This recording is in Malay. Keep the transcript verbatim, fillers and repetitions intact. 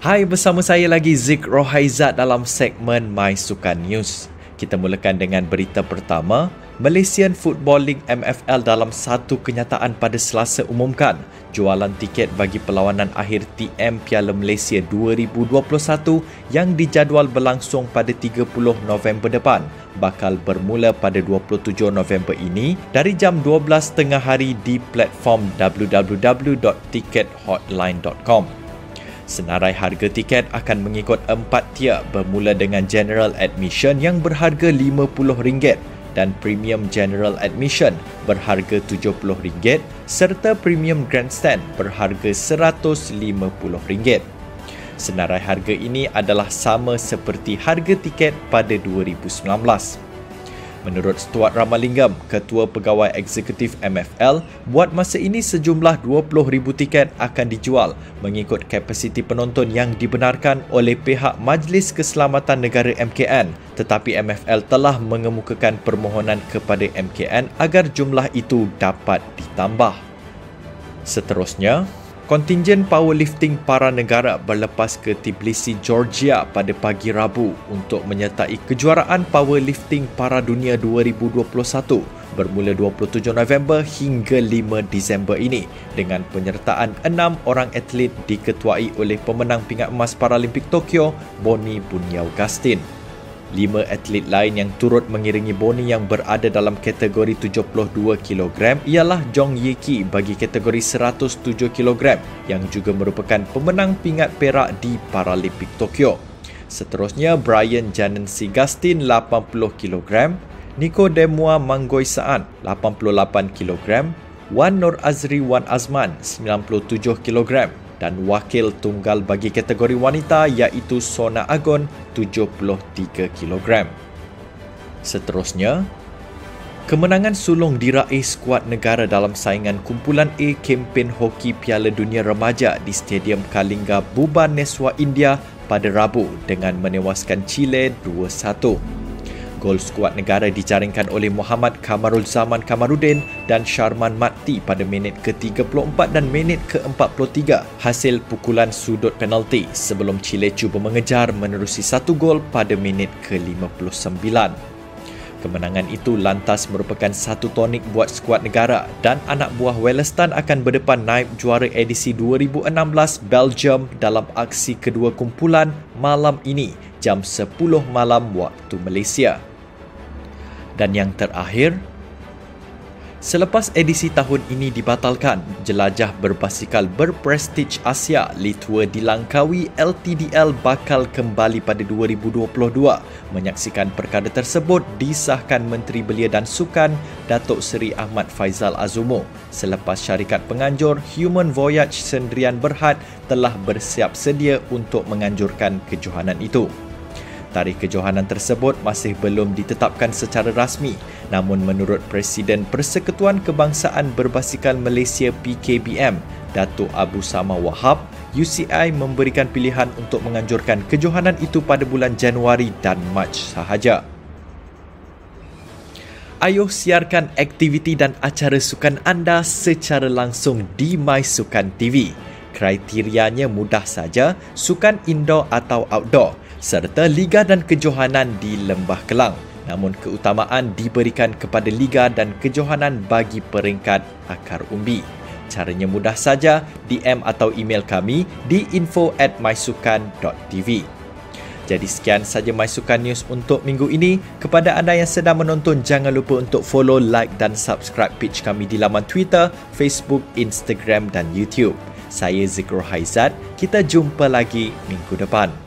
Hai, bersama saya lagi Zik Rohaizat dalam segmen My Sukan News. Kita mulakan dengan berita pertama. Malaysian Football League M F L dalam satu kenyataan pada Selasa umumkan jualan tiket bagi perlawanan akhir T M Piala Malaysia dua ribu dua puluh satu yang dijadual berlangsung pada tiga puluh November depan bakal bermula pada dua puluh tujuh November ini dari jam dua belas tengah hari di platform w w w dot ticket hotline dot com. Senarai harga tiket akan mengikut empat tier bermula dengan General Admission yang berharga lima puluh ringgit dan Premium General Admission berharga tujuh puluh ringgit serta Premium Grandstand berharga seratus lima puluh ringgit. Senarai harga ini adalah sama seperti harga tiket pada dua ribu sembilan belas. Menurut Stuart Ramalingam, Ketua Pegawai Eksekutif M F L, buat masa ini sejumlah dua puluh ribu tiket akan dijual mengikut kapasiti penonton yang dibenarkan oleh pihak Majlis Keselamatan Negara M K N, tetapi M F L telah mengemukakan permohonan kepada M K N agar jumlah itu dapat ditambah. Seterusnya, kontingen powerlifting para negara berlepas ke Tbilisi, Georgia pada pagi Rabu untuk menyertai kejuaraan powerlifting para dunia dua ribu dua puluh satu bermula dua puluh tujuh November hingga lima Disember ini dengan penyertaan enam orang atlet diketuai oleh pemenang pingat emas Paralimpik Tokyo, Boni Bunyau-Gastin. Lima atlet lain yang turut mengiringi Boni yang berada dalam kategori tujuh puluh dua kilogram ialah Jong Ye Ki bagi kategori seratus tujuh kilogram yang juga merupakan pemenang pingat perak di Paralimpik Tokyo. Seterusnya, Brian Janensi Gastin lapan puluh kilogram, Nico Demua Manggoi Saan lapan puluh lapan kilogram, Wan Nur Azri Wan Azman sembilan puluh tujuh kilogram dan wakil tunggal bagi kategori wanita iaitu Sona Agon tujuh puluh tiga kilogram. Seterusnya, kemenangan sulung diraih skuad negara dalam saingan kumpulan A kempen hoki Piala Dunia Remaja di Stadium Kalinga, Bhubaneswar, India pada Rabu dengan menewaskan Chile dua satu. Gol skuad negara dijaringkan oleh Muhammad Kamarul Zaman Kamaruddin dan Sharman Mati pada minit ke tiga puluh empat dan minit ke empat puluh tiga hasil pukulan sudut penalti sebelum Chile cuba mengejar menerusi satu gol pada minit ke lima puluh sembilan. Kemenangan itu lantas merupakan satu tonik buat skuad negara dan anak buah Wellestan akan berdepan naib juara edisi dua ribu enam belas Belgium dalam aksi kedua kumpulan malam ini jam sepuluh malam waktu Malaysia. Dan yang terakhir, selepas edisi tahun ini dibatalkan, jelajah berbasikal berprestij Asia Litua di Langkawi L T D L bakal kembali pada dua ribu dua puluh dua. Menyaksikan perkara tersebut disahkan Menteri Belia dan Sukan Datuk Seri Ahmad Faizal Azumo selepas syarikat penganjur Human Voyage Sendirian Berhad telah bersiap sedia untuk menganjurkan kejohanan itu. Tarikh kejohanan tersebut masih belum ditetapkan secara rasmi, namun menurut Presiden Persekutuan Kebangsaan Berbasikal Malaysia P K B M, Datuk Abu Sama Wahab, U C I memberikan pilihan untuk menganjurkan kejohanan itu pada bulan Januari dan Mac sahaja. Ayuh siarkan aktiviti dan acara sukan anda secara langsung di My Sukan T V. Kriterianya mudah saja, sukan indoor atau outdoor, serta liga dan kejohanan di Lembah Kelang. Namun keutamaan diberikan kepada liga dan kejohanan bagi peringkat akar umbi. Caranya mudah saja, D M atau email kami di info at mysukan dot t v. Jadi sekian saja My Sukan News untuk minggu ini. Kepada anda yang sedang menonton, jangan lupa untuk follow, like dan subscribe page kami di laman Twitter, Facebook, Instagram dan YouTube. Saya Zik Rohaizat. Kita jumpa lagi minggu depan.